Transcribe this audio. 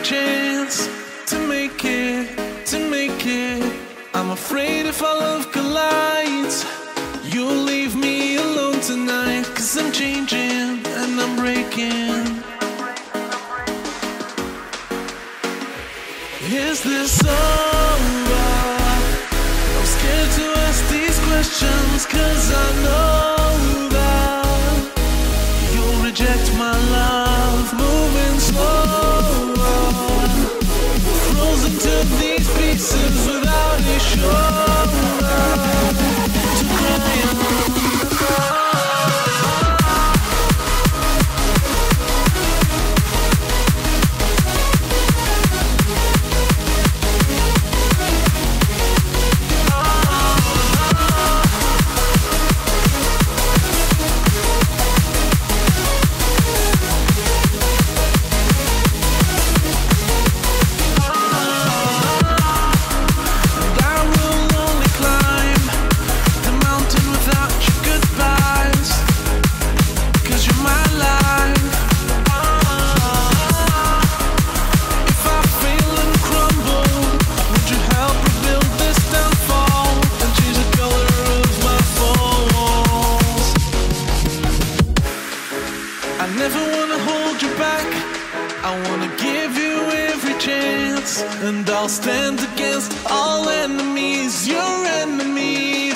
chance to make it, to make it. I'm afraid if our love collides, you'll leave me alone tonight. 'Cause I'm changing and I'm breaking. Is this over? I'm scared to ask these questions, 'cause I know that you'll reject my love. Moving slower, frozen to these pieces without a shoulder to cry on. I never wanna hold you back. I wanna give you every chance, and I'll stand against all enemies, your enemies.